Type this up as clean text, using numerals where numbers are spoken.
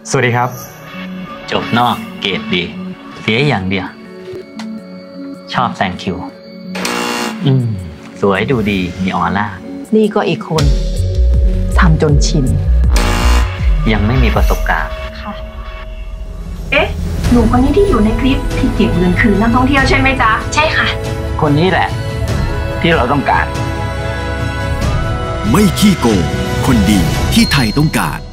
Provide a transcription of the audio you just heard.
สวัสดีครับจบนอกเกรดดีเสียอย่างเดียวชอบแซงคิวสวยดูดีมีออร่านี่ก็อีกคนทำจนชินยังไม่มีประสบการณ์ค่ะเอ๊ะหนูคนนี้ที่อยู่ในคลิปที่เก็บเงินคืนนักท่องเที่ยวใช่ไหมจ๊ะใช่ค่ะคนนี้แหละที่เราต้องการไม่ขี้โกงคนดีที่ไทยต้องการ